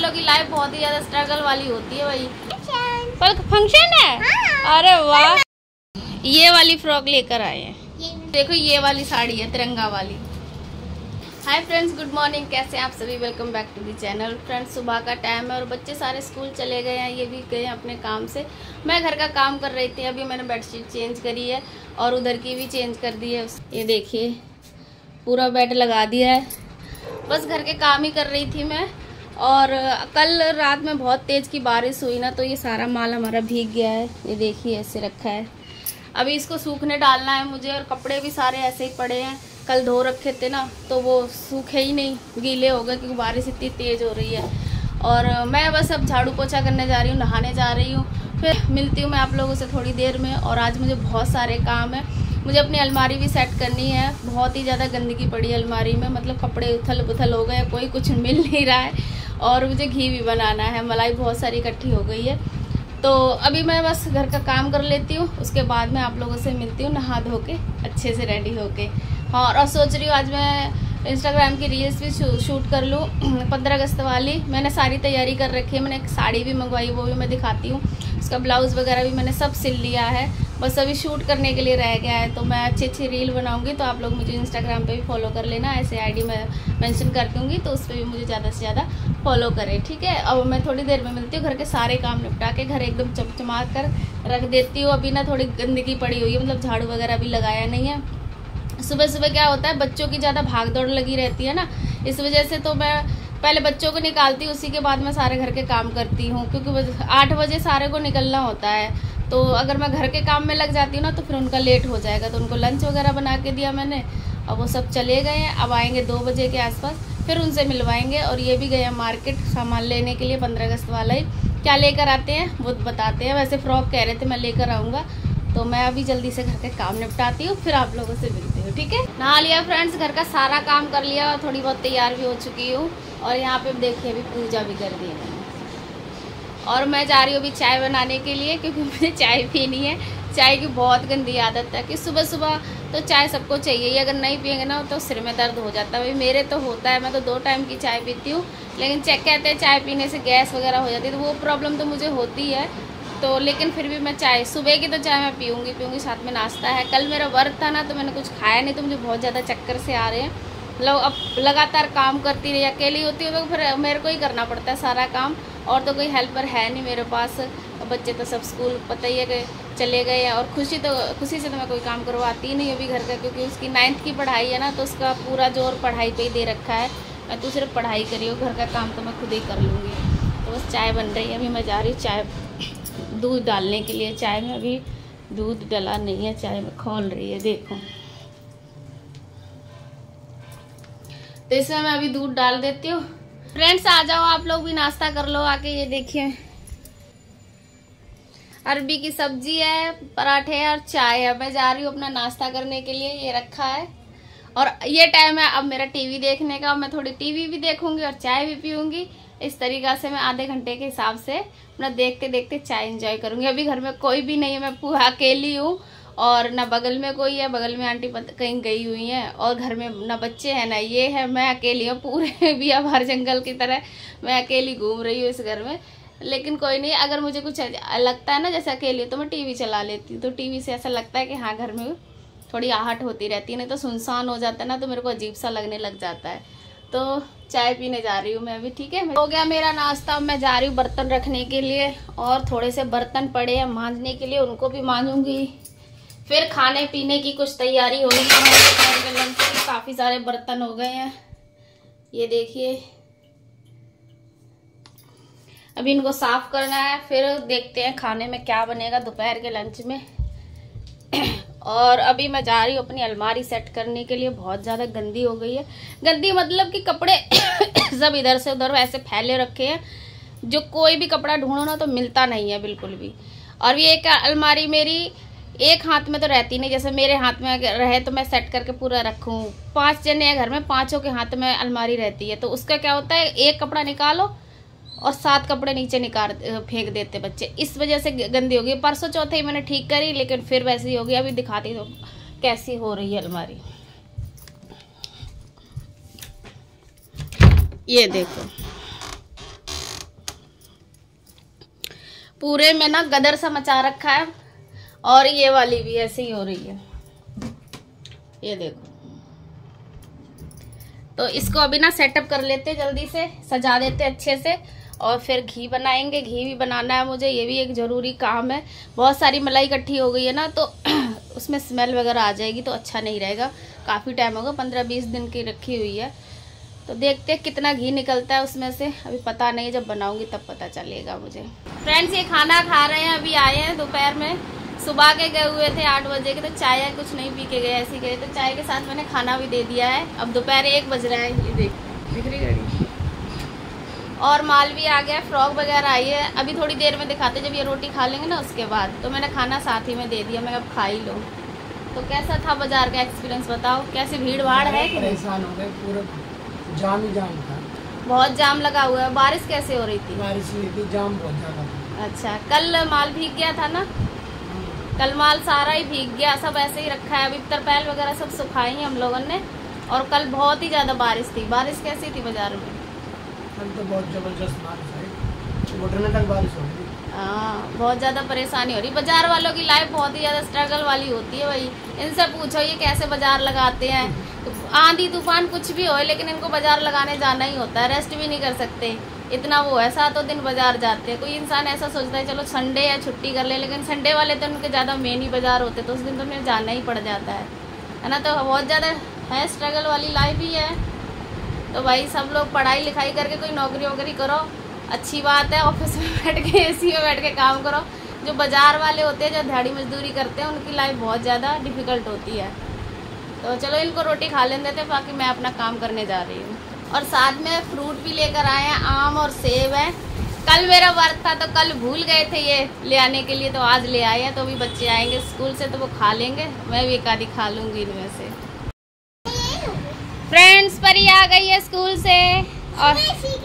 वालों की लाइफ बहुत ही ज्यादा स्ट्रगल वाली होती है भाई। कल फंक्शन है। अरे वाह, ये वाली फ्रॉक लेकर आए हैं। देखो ये वाली साड़ी है तिरंगा वाली। Hi friends, good morning. कैसे हैं आप सभी? Welcome back to the channel. Friends, सुबह का टाइम है और बच्चे सारे स्कूल चले गए हैं, ये भी गए हैं अपने काम से। मैं घर का काम कर रही थी। अभी मैंने बेडशीट चेंज करी है और उधर की भी चेंज कर दी है। ये देखिए पूरा बेड लगा दिया है। बस घर के काम ही कर रही थी मैं। और कल रात में बहुत तेज़ की बारिश हुई ना, तो ये सारा माल हमारा भीग गया है। ये देखिए ऐसे रखा है। अभी इसको सूखने डालना है मुझे। और कपड़े भी सारे ऐसे ही पड़े हैं, कल धो रखे थे ना, तो वो सूखे ही नहीं, गीले हो गए क्योंकि बारिश इतनी तेज़ हो रही है। और मैं बस अब झाड़ू पोछा करने जा रही हूँ, नहाने जा रही हूँ। फिर मिलती हूँ मैं आप लोगों से थोड़ी देर में। और आज मुझे बहुत सारे काम है। मुझे अपनी अलमारी भी सेट करनी है। बहुत ही ज़्यादा गंदगी पड़ी है अलमारी में, मतलब कपड़े उथल पुथल हो गए, कोई कुछ मिल नहीं रहा है। और मुझे घी भी बनाना है, मलाई बहुत सारी इकट्ठी हो गई है। तो अभी मैं बस घर का काम कर लेती हूँ, उसके बाद मैं आप लोगों से मिलती हूँ नहा धो के अच्छे से रेडी होके। हाँ, और सोच रही हूँ आज मैं इंस्टाग्राम की रील्स भी शूट कर लूँ 15 अगस्त वाली। मैंने सारी तैयारी कर रखी है। मैंने एक साड़ी भी मंगवाई, वो भी मैं दिखाती हूँ। उसका ब्लाउज़ वगैरह भी मैंने सब सिल लिया है, बस अभी शूट करने के लिए रह गया है। तो मैं अच्छी अच्छी रील बनाऊंगी, तो आप लोग मुझे इंस्टाग्राम पे भी फॉलो कर लेना। ऐसे आईडी मैं मेंशन कर दूँगी, तो उस पर भी मुझे ज़्यादा से ज़्यादा फॉलो करें, ठीक है। अब मैं थोड़ी देर में मिलती हूँ। घर के सारे काम निपटा के घर एकदम चमचमा कर रख देती हूँ। अभी ना थोड़ी गंदगी पड़ी हुई है, मतलब झाड़ू वगैरह भी लगाया नहीं है। सुबह सुबह क्या होता है, बच्चों की ज़्यादा भाग दौड़ लगी रहती है ना, इस वजह से तो मैं पहले बच्चों को निकालती हूँ, उसी के बाद मैं सारे घर के काम करती हूँ। क्योंकि 8 बजे सारे को निकलना होता है, तो अगर मैं घर के काम में लग जाती हूँ ना, तो फिर उनका लेट हो जाएगा। तो उनको लंच वगैरह बना के दिया मैंने। अब वो सब चले गए हैं, अब आएंगे 2 बजे के आसपास, फिर उनसे मिलवाएंगे। और ये भी गए हैं मार्केट सामान लेने के लिए, 15 अगस्त वाला ही। क्या लेकर आते हैं वो बताते हैं। वैसे फ्रॉक कह रहे थे मैं लेकर आऊँगा, तो मैं अभी जल्दी से घर के काम निपटाती हूँ, फिर आप लोगों से मिलती हूँ, ठीक है। नहा लिया फ्रेंड्स, घर का सारा काम कर लिया और थोड़ी बहुत तैयार भी हो चुकी हूँ। और यहाँ पे देखिए अभी पूजा भी कर दी है। और मैं जा रही हूँ अभी चाय बनाने के लिए, क्योंकि मुझे चाय पीनी है। चाय की बहुत गंदी आदत है कि सुबह सुबह तो चाय सबको चाहिए ही, अगर नहीं पियेंगे ना तो सिर में दर्द हो जाता है। भाई मेरे तो होता है, मैं तो 2 टाइम की चाय पीती हूँ। लेकिन कहते हैं चाय पीने से गैस वगैरह हो जाती है, तो वो प्रॉब्लम तो मुझे होती है। तो लेकिन फिर भी मैं चाय, सुबह की तो चाय मैं पीऊँगी, साथ में नाश्ता है। कल मेरा व्रत था ना, तो मैंने कुछ खाया नहीं, तो मुझे बहुत ज़्यादा चक्कर से आ रहे हैं। मतलब अब लगातार काम करती रही, अकेली होती हूँ तो फिर मेरे को ही करना पड़ता है सारा काम। और तो कोई हेल्पर है नहीं मेरे पास। बच्चे तो सब स्कूल पता ही है कि चले गए हैं। और खुशी से तो मैं कोई काम करवाती ही नहीं अभी घर का, क्योंकि उसकी 9th की पढ़ाई है ना, तो उसका पूरा जोर पढ़ाई पे ही दे रखा है। मैं तो सिर्फ पढ़ाई करी हूँ, घर का काम तो मैं खुद ही कर लूँगी। तो बस चाय बन रही है, अभी मैं जा रही हूँ चाय दूध डालने के लिए। चाय में अभी दूध डला नहीं है, चाय में खौल रही है, देखो। तो इसमें मैं अभी दूध डाल देती हूँ। फ्रेंड्स आ जाओ, आप लोग भी नाश्ता कर लो आके। ये देखिए अरबी की सब्जी है, पराठे है और चाय है। मैं जा रही हूँ अपना नाश्ता करने के लिए, ये रखा है। और ये टाइम है अब मेरा टीवी देखने का। मैं थोड़ी टीवी भी देखूंगी और चाय भी पीऊंगी। इस तरीका से मैं आधे घंटे के हिसाब से अपना देखते देखते चाय एंजॉय करूंगी। अभी घर में कोई भी नहीं है, मैं पूरा अकेली हूँ। और ना बगल में कोई है, बगल में आंटी कहीं गई हुई हैं। और घर में ना बच्चे हैं ना ये है, मैं अकेली हूँ पूरे बिया बाहर जंगल की तरह। मैं अकेली घूम रही हूँ इस घर में। लेकिन कोई नहीं, अगर मुझे कुछ लगता है ना जैसे अकेली हूँ, तो मैं टीवी चला लेती हूँ। तो टीवी से ऐसा लगता है कि हाँ घर में थोड़ी आहट होती रहती है। नहीं तो सुनसान हो जाता है ना, तो मेरे को अजीब सा लगने लग जाता है। तो चाय पीने जा रही हूँ मैं अभी, ठीक है। हो गया मेरा नाश्ता, मैं जा रही हूँ बर्तन रखने के लिए। और थोड़े से बर्तन पड़े हैं मांजने के लिए, उनको भी मांजूंगी। फिर खाने पीने की कुछ तैयारी होगी। लंच की काफ़ी सारे बर्तन हो गए हैं, ये देखिए। अभी इनको साफ करना है, फिर देखते हैं खाने में क्या बनेगा दोपहर के लंच में। और अभी मैं जा रही हूँ अपनी अलमारी सेट करने के लिए। बहुत ज़्यादा गंदी हो गई है। गंदी मतलब कि कपड़े सब इधर से उधर वैसे फैले रखे हैं, जो कोई भी कपड़ा ढूंढो ना तो मिलता नहीं है बिल्कुल भी। और ये एक अलमारी मेरी एक हाथ में तो रहती नहीं, जैसे मेरे हाथ में रहे तो मैं सेट करके पूरा रखूँ। 5 जने हैं घर में, 5 के हाथ में अलमारी रहती है। तो उसका क्या होता है, एक कपड़ा निकालो और 7 कपड़े नीचे निकाल फेंक देते बच्चे। इस वजह से गंदी हो गई। परसों चौथे ही मैंने ठीक करी, लेकिन फिर वैसी ही हो गई। अभी दिखाती तो कैसी हो रही है अलमारी। ये देखो पूरे में ना गदर सा मचा रखा है। और ये वाली भी ऐसे ही हो रही है, ये देखो। तो इसको अभी ना सेटअप कर लेते, जल्दी से सजा देते अच्छे से, और फिर घी बनाएंगे। घी भी बनाना है मुझे, ये भी एक ज़रूरी काम है। बहुत सारी मलाई इकट्ठी हो गई है ना, तो उसमें स्मेल वगैरह आ जाएगी तो अच्छा नहीं रहेगा। काफ़ी टाइम होगा, 15-20 दिन की रखी हुई है। तो देखते हैं कितना घी निकलता है उसमें से, अभी पता नहीं, जब बनाऊंगी तब पता चलेगा मुझे। फ्रेंड्स, ये खाना खा रहे हैं, अभी आए हैं दोपहर में। सुबह के गए हुए थे 8 बजे के, तो चाय कुछ नहीं पी के गए, ऐसे गए। तो चाय के साथ मैंने खाना भी दे दिया है। अब दोपहर 1 बज रहा है, ये दिख रही गाड़ी। और माल भी आ गया, फ्रॉक वगैरह आई है। अभी थोड़ी देर में दिखाते, जब ये रोटी खा लेंगे ना उसके बाद। तो मैंने खाना साथ ही में दे दिया, मैं अब खा ही लूँ। तो कैसा था बाजार का एक्सपीरियंस, बताओ। कैसी भीड़ भाड़ है कि परेशान हो गए, पूरा जाम ही जाम था। बहुत जाम लगा हुआ है। बारिश कैसे हो रही थी? बारिश हुई थी, जाम बहुत ज्यादा था। अच्छा, कल माल भीग गया था ना? कल माल सारा ही भीग गया, सब ऐसे ही रखा है। अभी तरपाल वगैरह सब सुखाई हैं हम लोगों ने। और कल बहुत ही ज्यादा बारिश थी। बारिश कैसी थी बाजार में? कल तो बहुत जबरदस्त बारिश है, घुटने तक बारिश हो रही। हाँ, बहुत ज्यादा परेशानी हो रही। बाजार वालों की लाइफ बहुत ही ज्यादा स्ट्रगल वाली होती है भाई। इनसे पूछो ये कैसे बाजार लगाते हैं। आंधी तूफान कुछ भी हो, लेकिन इनको बाजार लगाने जाना ही होता है, रेस्ट भी नहीं कर सकते। इतना वो है, 7 दिन बाजार जाते हैं। कोई इंसान ऐसा सोचता है चलो संडे या छुट्टी कर ले, लेकिन संडे वाले तो उनके ज़्यादा मेन ही बाजार होते, तो उस दिन तो उन्हें जाना ही पड़ जाता है ना। तो बहुत ज़्यादा है, स्ट्रगल वाली लाइफ ही है। तो भाई सब लोग पढ़ाई लिखाई करके कोई नौकरी वोकरी करो, अच्छी बात है। ऑफिस में बैठ के, एसी में बैठ के काम करो। जो बाजार वाले होते हैं, जो दिहाड़ी मजदूरी करते हैं, उनकी लाइफ बहुत ज़्यादा डिफ़िकल्ट होती है। तो चलो इनको रोटी खा लेने देते, बाकी मैं अपना काम करने जा रही हूँ। और साथ में फ्रूट भी लेकर आए हैं, आम और सेब है। कल मेरा वर्क था तो कल भूल गए थे ये ले आने के लिए, तो आज ले आए हैं। तो अभी बच्चे आएंगे स्कूल से तो वो खा लेंगे, मैं भी एक आधी खा लूँगी इनमें से। फ्रेंड्स, परी आ गई है स्कूल से, और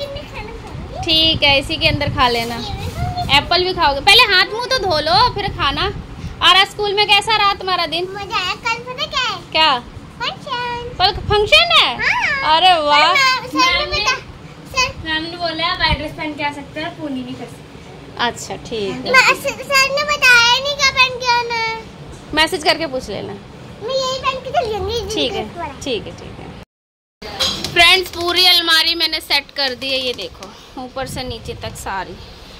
ठीक है इसी के अंदर खा लेना। एप्पल भी खाओगे? पहले हाथ मुंह तो धो लो फिर खाना। और आज स्कूल में कैसा रहा तुम्हारा दिन? मजा आया। कल पता क्या है? क्या कल फंक्शन है? हाँ। अरे वाह, मैम ने बोला आप एड्रेस पहन के आ सकते हैं, पूनी नहीं कर सकते। अच्छा ठीक है। सर ने बताया नहीं क्या पहन के आना है, मैसेज करके पूछ लेना। मैं यही पहन के चली जाऊंगी। ठीक है ठीक है ठीक है। फ्रेंड्स, पूरी अलमारी मैंने सेट कर दी है, ये देखो ऊपर से नीचे तक सारी।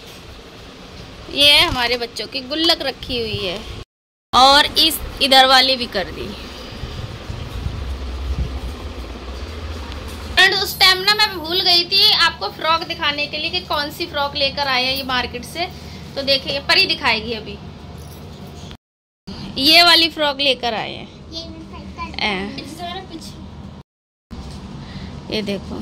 ये है हमारे बच्चों की गुल्लक रखी हुई है, और इस इधर वाली भी कर दी। फ्रेंड्स, उस टाइम ना मैं भूल गई थी आपको फ्रॉक दिखाने के लिए कि कौन सी फ्रॉक लेकर आए हैं ये मार्केट से। तो देखिए परी दिखाएगी अभी। ये वाली फ्रॉक लेकर आए हैं, ये देखो।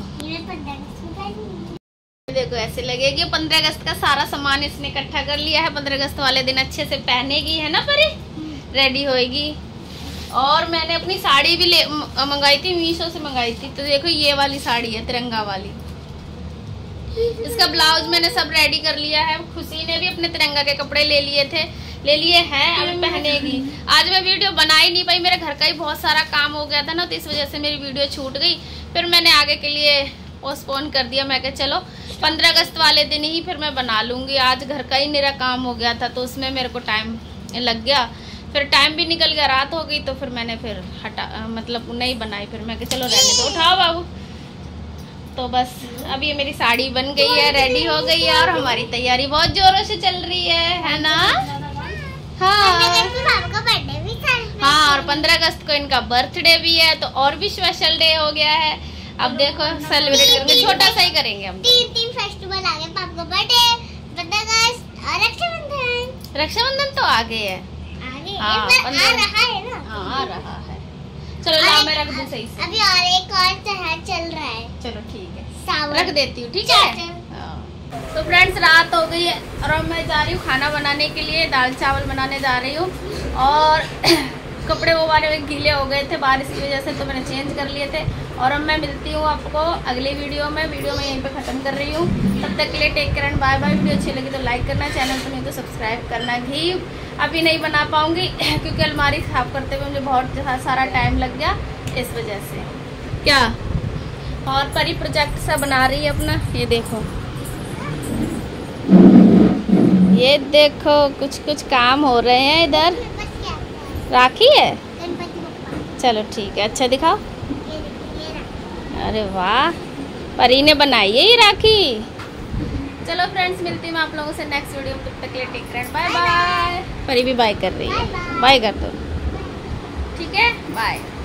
देखो ऐसे लगेगी। 15 अगस्त का सारा सामान इसने इकट्ठा कर लिया है। 15 अगस्त वाले दिन अच्छे से पहनेगी, है ना परी? रेडी होएगी। और मैंने अपनी साड़ी भी मंगाई थी, मीशो से मंगाई थी। तो देखो ये वाली साड़ी है, तिरंगा वाली। इसका ब्लाउज मैंने सब रेडी कर लिया है। खुशी ने भी अपने तिरंगा के कपड़े ले लिए हैं, अभी पहनेगी। आज मैं वीडियो बना ही नहीं पाई, मेरे घर का ही बहुत सारा काम हो गया था ना, तो इस वजह से मेरी वीडियो छूट गई। फिर मैंने आगे के लिए पोस्टपोन कर दिया। मैं कहा चलो 15 अगस्त वाले दिन ही फिर मैं बना लूँगी। आज घर का ही मेरा काम हो गया था, तो उसमें मेरे को टाइम लग गया। फिर टाइम भी निकल गया, रात हो गई, तो फिर मैंने फिर मतलब नहीं बनाई। फिर मैं कहा चलो रहने दो, उठाओ बाबू। तो बस अब ये मेरी साड़ी बन गई है, रेडी हो गई है, और हमारी तैयारी बहुत जोरों से चल रही है ना? हाँ हाँ, और 15 अगस्त को इनका बर्थडे भी है, तो और भी स्पेशल डे हो गया है। अब देखो सेलिब्रेट करेंगे, छोटा सा ही करेंगे हम। तीन फेस्टिवल आ गए, पापा का बर्थडे, 15 अगस्त और रक्षाबंधन। रक्षाबंधन तो आगे है, हाँ, आ रहा है ना? हाँ आ रहा है। चलो ला मैं रख दूं सही से। अभी और एक और त्योहार चल रहा है। चलो ठीक है, सावन रख देती हूँ, ठीक है। तो फ्रेंड्स, रात हो गई है और अब मैं जा रही हूँ खाना बनाने के लिए। दाल चावल बनाने जा रही हूँ। और कपड़े वो वाले गीले हो गए थे बारिश की वजह से, तो मैंने चेंज कर लिए थे। और अब मैं मिलती हूँ आपको अगले वीडियो में यहीं पे ख़त्म कर रही हूँ। तब तक के लिए take care and bye bye. Video अच्छी लगी तो लाइक करना, चैनल पर नहीं तो सब्सक्राइब करना। घी अभी नहीं बना पाऊँगी क्योंकि अलमारी साफ करते हुए मुझे बहुत सारा टाइम लग गया, इस वजह से। क्या और परी प्रोजेक्ट सा बना रही है अपना, ये देखो। ये देखो कुछ कुछ काम हो रहे हैं इधर। राखी है, गणपति बप्पा। चलो ठीक है, अच्छा दिखाओ। ये रहा। अरे वाह, परी ने बनाई है ये राखी। चलो फ्रेंड्स, मिलती हूँ आप लोगों से नेक्स्ट वीडियो में। तब तक के लिए टेक केयर, बाय बाय। परी भी बाय कर रही है, बाय कर दो। ठीक है, बाय।